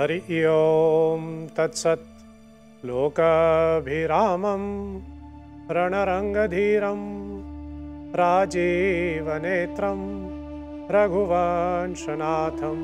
हरि ओम तत्सत्। लोकाभिरामं रणरंगधीरं राजीवनेत्रं रघुवंशनाथं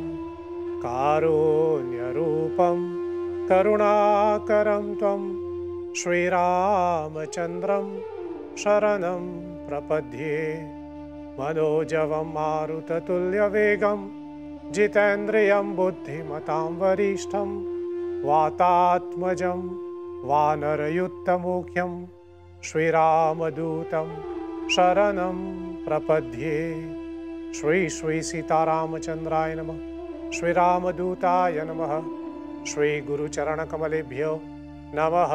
कारुण्यरूपं करुणाकरं त्वं श्रीरामचन्द्रं शरणं प्रपद्ये। मनोजवं मारुततुल्यवेगं जितेन्द्रियं बुद्धिमतां वरिष्ठं वातात्मजं वानरयुक्तमुख्यं श्रीरामदूतं शरणं प्रपद्ये। श्री श्री सीतारामचंद्राय नमः। श्री रामदूताय नमः। श्री गुरुचरणकमलेभ्यो नमः।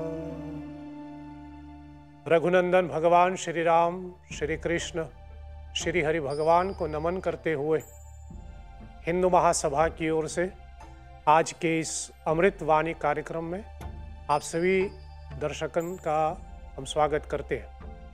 रघुनंदन भगवान श्री राम, श्री कृष्ण, श्री हरि भगवान को नमन करते हुए हिंदू महासभा की ओर से आज के इस अमृत वाणी कार्यक्रम में आप सभी दर्शकों का हम स्वागत करते हैं।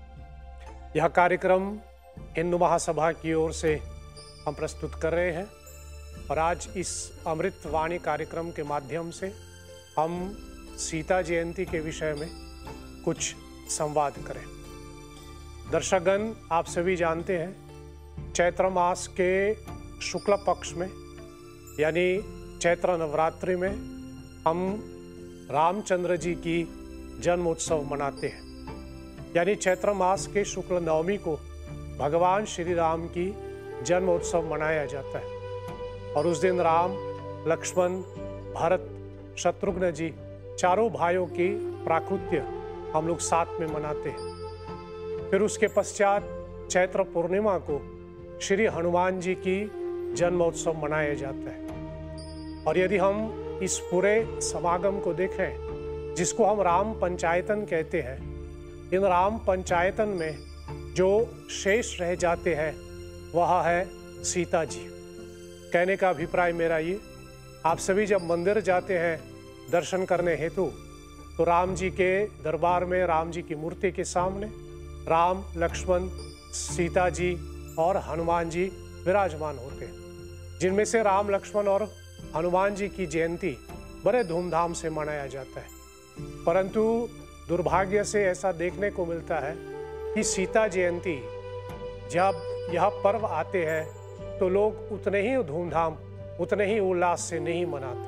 यह कार्यक्रम हिंदू महासभा की ओर से हम प्रस्तुत कर रहे हैं और आज इस अमृत वाणी कार्यक्रम के माध्यम से हम सीता जयंती के विषय में कुछ संवाद करें। दर्शकगण, आप सभी जानते हैं चैत्र मास के शुक्ल पक्ष में यानी चैत्र नवरात्रि में हम रामचंद्र जी की जन्म उत्सव मनाते हैं। यानी चैत्र मास के शुक्ल नवमी को भगवान श्री राम की जन्म उत्सव मनाया जाता है और उस दिन राम, लक्ष्मण, भरत, शत्रुघ्न जी चारों भाइयों की प्राकृत्य हम लोग साथ में मनाते हैं। फिर उसके पश्चात चैत्र पूर्णिमा को श्री हनुमान जी की जन्मोत्सव मनाया जाता है। और यदि हम इस पूरे समागम को देखें जिसको हम राम पंचायतन कहते हैं, इन राम पंचायतन में जो शेष रह जाते हैं वह है सीता जी। कहने का अभिप्राय मेरा ये, आप सभी जब मंदिर जाते हैं दर्शन करने हेतु तो राम जी के दरबार में, राम जी की मूर्ति के सामने राम, लक्ष्मण, सीता जी और हनुमान जी विराजमान होते हैं, जिनमें से राम, लक्ष्मण और हनुमान जी की जयंती बड़े धूमधाम से मनाया जाता है। परंतु दुर्भाग्य से ऐसा देखने को मिलता है कि सीता जयंती जब यह पर्व आते हैं तो लोग उतने ही धूमधाम, उतने ही उल्लास से नहीं मनाते,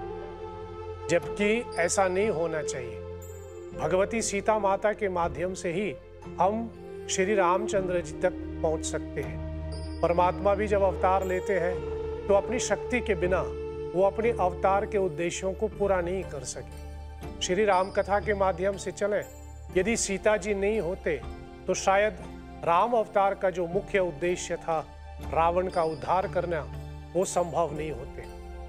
जबकि ऐसा नहीं होना चाहिए। भगवती सीता माता के माध्यम से ही हम श्री रामचंद्र जी तक पहुंच सकते हैं। परमात्मा भी जब अवतार लेते हैं तो अपनी शक्ति के बिना वो अपने अवतार के उद्देश्यों को पूरा नहीं कर सके। श्री राम कथा के माध्यम से चले, यदि सीता जी नहीं होते तो शायद राम अवतार का जो मुख्य उद्देश्य था रावण का उद्धार करना, वो संभव नहीं होते।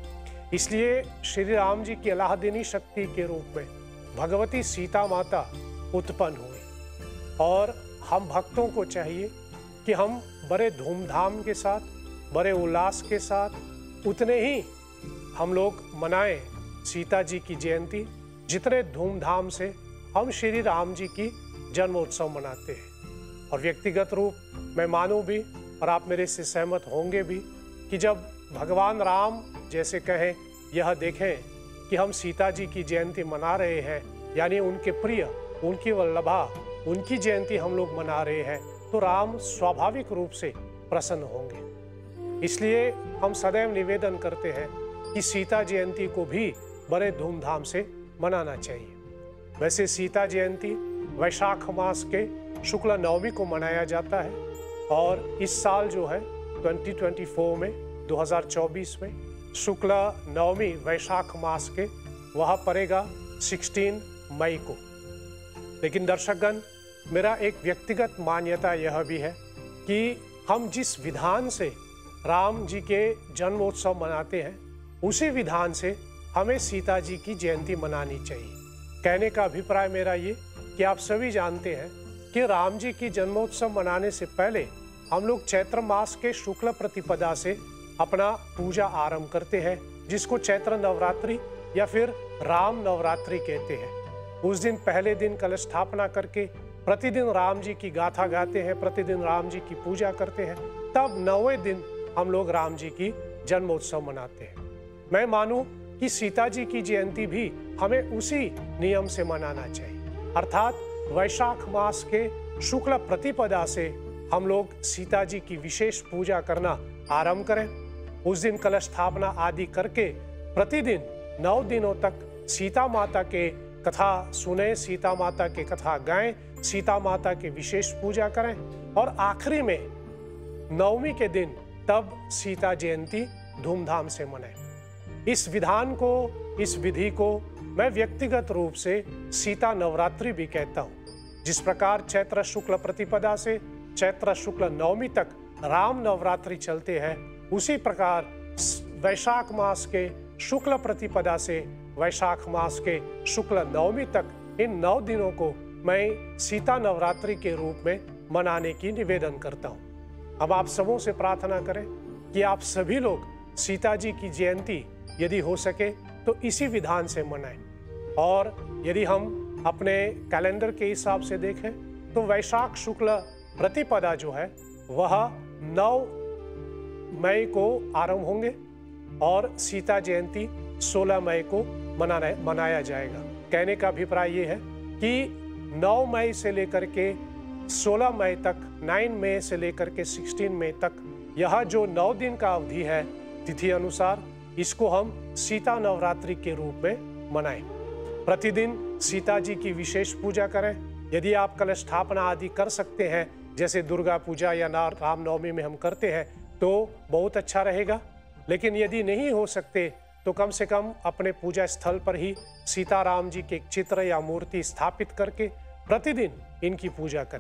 इसलिए श्री राम जी की अलाहदीनी शक्ति के रूप में भगवती सीता माता उत्पन्न हुई और हम भक्तों को चाहिए कि हम बड़े धूमधाम के साथ, बड़े उल्लास के साथ उतने ही हम लोग मनाएं सीता जी की जयंती जितने धूमधाम से हम श्री राम जी की जन्मोत्सव मनाते हैं। और व्यक्तिगत रूप मैं मानूं भी और आप मेरे से सहमत होंगे भी कि जब भगवान राम जैसे कहें, यह देखें कि हम सीता जी की जयंती मना रहे हैं, यानी उनके प्रिय, उनकी वल्लभा, उनकी जयंती हम लोग मना रहे हैं, तो राम स्वाभाविक रूप से प्रसन्न होंगे। इसलिए हम सदैव निवेदन करते हैं कि सीता जयंती को भी बड़े धूमधाम से मनाना चाहिए। वैसे सीता जयंती वैशाख मास के शुक्ल नवमी को मनाया जाता है और इस साल जो है 2024 में 2024 में शुक्ल नवमी वैशाख मास के वह पड़ेगा 16 मई को। लेकिन दर्शकगण, मेरा एक व्यक्तिगत मान्यता यह भी है कि हम जिस विधान से राम जी के जन्मोत्सव मनाते हैं उसी विधान से हमें सीता जी की जयंती मनानी चाहिए। कहने का अभिप्राय मेरा ये कि आप सभी जानते हैं कि राम जी की जन्मोत्सव मनाने से पहले हम लोग चैत्र मास के शुक्ल प्रतिपदा से अपना पूजा आरंभ करते हैं, जिसको चैत्र नवरात्रि या फिर राम नवरात्रि कहते हैं। उस दिन पहले दिन कलश स्थापना करके प्रतिदिन राम जी की गाथा गाते हैं, प्रतिदिन राम जी की पूजा करते हैं। तब 9वें दिन हम लोग राम जी की जन्मोत्सव मनाते हैं। मैं मानूं कि सीता जी की जयंती भी हमें उसी नियम से मनाना चाहिए, अर्थात वैशाख मास के शुक्ल प्रतिपदा से हम लोग सीता जी की विशेष पूजा करना आरंभ करें। उस दिन कलश स्थापना आदि करके प्रतिदिन 9 दिनों तक सीता माता के कथा सुने, सीता माता के कथा गाएं, सीता माता की विशेष पूजा करें और आखिरी में नवमी के दिन तब सीता जयंती धूमधाम से मनाएं। इस विधान को, इस विधि को मैं व्यक्तिगत रूप से सीता नवरात्रि भी कहता हूँ। जिस प्रकार चैत्र शुक्ल प्रतिपदा से चैत्र शुक्ल नवमी तक राम नवरात्रि चलते हैं, उसी प्रकार वैशाख मास के शुक्ल प्रतिपदा से वैशाख मास के शुक्ल नवमी तक इन 9 दिनों को मैं सीता नवरात्रि के रूप में मनाने की निवेदन करता हूँ। अब आप सबों से प्रार्थना करें कि आप सभी लोग सीता जी की जयंती यदि हो सके तो इसी विधान से मनाएं। और यदि हम अपने कैलेंडर के हिसाब से देखें तो वैशाख शुक्ल प्रतिपदा जो है वह 9 मई को आरंभ होंगे और सीता जयंती 16 मई को मनाया जाएगा। कहने का अभिप्राय ये है कि 9 मई से लेकर के 16 मई तक, 9 मई से लेकर के 16 मई तक यह जो 9 दिन का अवधि है तिथि अनुसार, इसको हम सीता नवरात्रि के रूप में मनाएं। प्रतिदिन सीता जी की विशेष पूजा करें। यदि आप कलश स्थापना आदि कर सकते हैं, जैसे दुर्गा पूजा या रामनवमी में हम करते हैं, तो बहुत अच्छा रहेगा। लेकिन यदि नहीं हो सकते तो कम से कम अपने पूजा स्थल पर ही सीताराम जी के एक चित्र या मूर्ति स्थापित करके प्रतिदिन इनकी पूजा करें।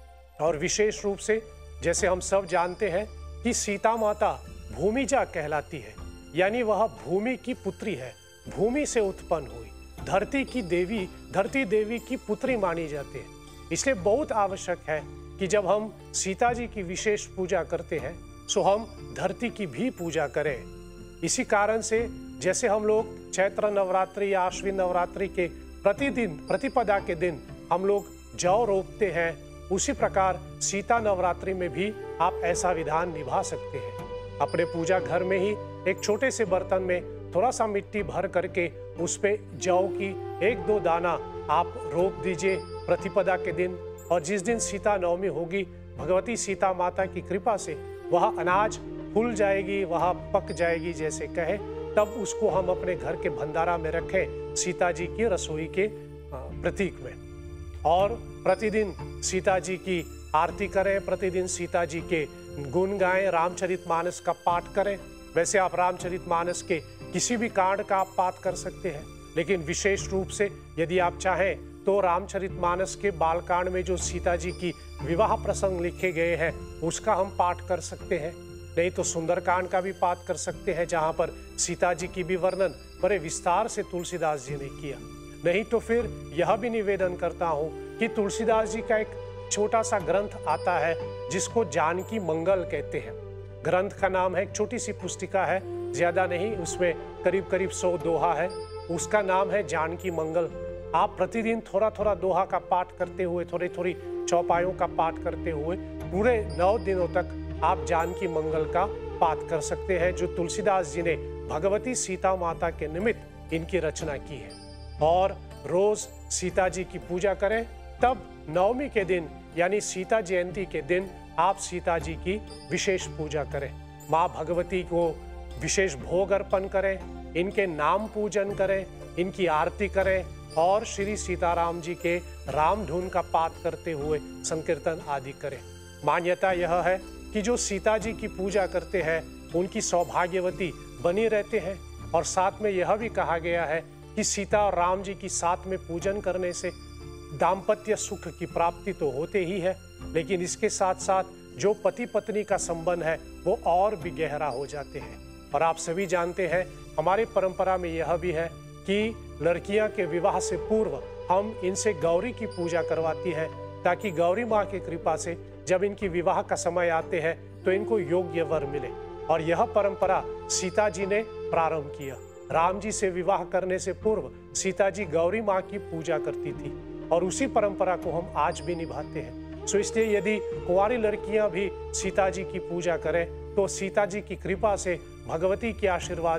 और विशेष रूप से जैसे हम सब जानते हैं कि सीता माता भूमिजा कहलाती है, यानी वह भूमि की पुत्री है, भूमि से उत्पन्न हुई, धरती की देवी, धरती देवी की पुत्री मानी जाती है। इसलिए बहुत आवश्यक है कि जब हम सीता जी की विशेष पूजा करते हैं सो हम धरती की भी पूजा करें। इसी कारण से जैसे हम लोग चैत्र नवरात्रि या आश्विन नवरात्रि के प्रतिदिन प्रतिपदा के दिन हम लोग जौ रोपते हैं, उसी प्रकार सीता नवरात्रि में भी आप ऐसा विधान निभा सकते हैं। अपने पूजा घर में ही एक छोटे से बर्तन में थोड़ा सा मिट्टी भर करके उस पे जौ की 1-2 दाना आप रोप दीजिए प्रतिपदा के दिन। और जिस दिन सीता नवमी होगी, भगवती सीता माता की कृपा से वह अनाज फूल जाएगी, वह पक जाएगी जैसे कहे, तब उसको हम अपने घर के भंडारा में रखें सीता जी की रसोई के प्रतीक में। और प्रतिदिन सीता जी की आरती करें, प्रतिदिन सीता जी के गुण गाएं, रामचरितमानस का पाठ करें। वैसे आप रामचरितमानस के किसी भी कांड का आप पाठ कर सकते हैं, लेकिन विशेष रूप से यदि आप चाहें तो रामचरितमानस के बालकांड में जो सीता जी की विवाह प्रसंग लिखे गए हैं उसका हम पाठ कर सकते हैं। नहीं तो सुंदरकांड का भी पाठ कर सकते हैं, जहां पर सीता जी की भी वर्णन बड़े विस्तार से तुलसीदास जी ने किया। नहीं तो फिर यह भी निवेदन करता हूं कि तुलसीदास जी का एक छोटा सा ग्रंथ आता है जिसको जानकी मंगल कहते हैं। ग्रंथ का नाम है, एक छोटी सी पुस्तिका है, ज्यादा नहीं, उसमें करीब करीब 100 दोहा है। उसका नाम है जानकी मंगल। आप प्रतिदिन थोड़ा थोड़ा दोहा का पाठ करते हुए, थोड़ी थोड़ी चौपायों का पाठ करते हुए पूरे 9 दिनों तक आप जानकी मंगल का पाठ कर सकते हैं, जो तुलसीदास जी ने भगवती सीता माता के निमित्त इनकी रचना की है। और रोज सीता जी की पूजा करें। तब नवमी के दिन यानी सीता जयंती के दिन आप सीता जी की विशेष पूजा करें, माँ भगवती को विशेष भोग अर्पण करें, इनके नाम पूजन करें, इनकी आरती करें और श्री सीताराम जी के राम धुन का पाठ करते हुए संकीर्तन आदि करें। मान्यता यह है कि जो सीता जी की पूजा करते हैं उनकी सौभाग्यवती बनी रहते हैं। और साथ में यह भी कहा गया है कि सीता और राम जी की साथ में पूजन करने से दाम्पत्य सुख की प्राप्ति तो होते ही है, लेकिन इसके साथ साथ जो पति पत्नी का संबंध है वो और भी गहरा हो जाते हैं। और आप सभी जानते हैं हमारी परंपरा में यह भी है कि लड़कियां के विवाह से पूर्व हम इनसे गौरी की पूजा करवाती हैं, ताकि गौरी माँ की कृपा से जब इनकी विवाह का समय आते हैं तो इनको योग्य वर मिले। और यह परंपरा सीता जी ने प्रारंभ किया। राम जी से विवाह करने से पूर्व सीता जी गौरी माँ की पूजा करती थी और उसी परंपरा को हम आज भी निभाते हैं। सो इसलिए यदि कुंवारी लड़कियां भी सीता जी की पूजा करें तो सीता जी की कृपा से, भगवती के आशीर्वाद से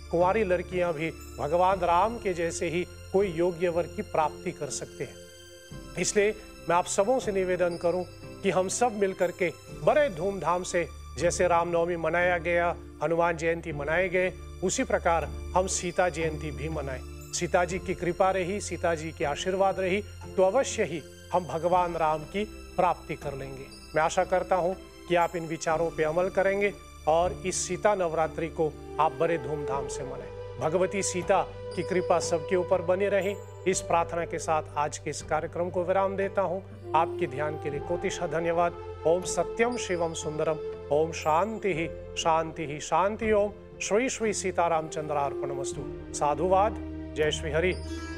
कुंवारी लड़कियां भी भगवान राम के जैसे ही कोई योग्य वर की प्राप्ति कर सकते हैं। इसलिए मैं आप सबों से निवेदन करूं कि हम सब मिलकर के बड़े धूमधाम से, जैसे रामनवमी मनाया गया, हनुमान जयंती मनाए गए, उसी प्रकार हम सीता जयंती भी मनाएं। सीता जी की कृपा रही, सीता जी के आशीर्वाद रही तो अवश्य ही हम भगवान राम की प्राप्ति कर लेंगे। मैं आशा करता हूं कि आप इन विचारों पे अमल करेंगे और इस सीता नवरात्रि को आप बड़े धूमधाम से मनाएं। भगवती सीता की कृपा सबके ऊपर बनी रहे, इस प्रार्थना के साथ आज के इस कार्यक्रम को विराम देता हूं। आपके ध्यान के लिए कोटिशः धन्यवाद। ओम सत्यम शिवम सुंदरम। ओम शांति ही शांति ही शांति। ओम श्री श्री सीतारामचंद्रार्पणमस्तु। साधुवाद। जय श्री हरि।